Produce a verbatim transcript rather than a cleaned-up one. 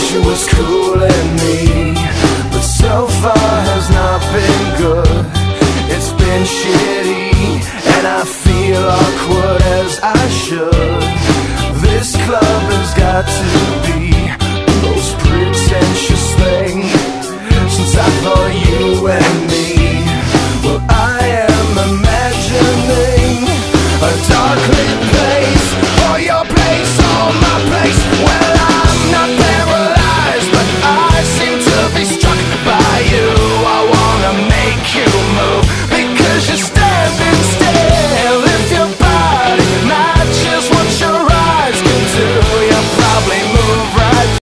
She was cooling me, but so far has not been good. It's been shitty, and I feel awkward as I should. This club has got to be